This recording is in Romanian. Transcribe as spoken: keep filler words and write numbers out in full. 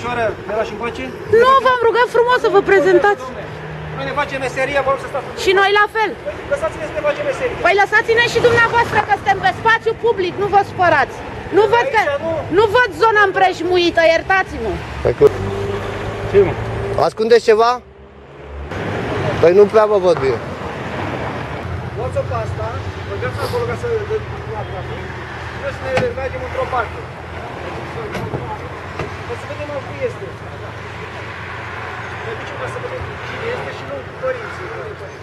domnișoară, ne lași încoace? Nu, v-am rugat frumos să vă prezentați. Noi ne facem meseria, vă rog să stați. Și noi la fel. Lăsați-ne să ne facem meseria. Păi lăsați-ne și dumneavoastră că suntem pe spațiu public, nu vă supărați. Nu văd că, nu văd zona împrejmuită, iertați-mă. Ce, mă? Ascundeți ceva? Păi nu prea vă văd bine. Luați-o pe asta, mergeți acolo ca să la trafic, trebuie să ne mergem într-o parte. Ca să vedem cum este. Ne ducem ca să vedem cine este și nu părinții.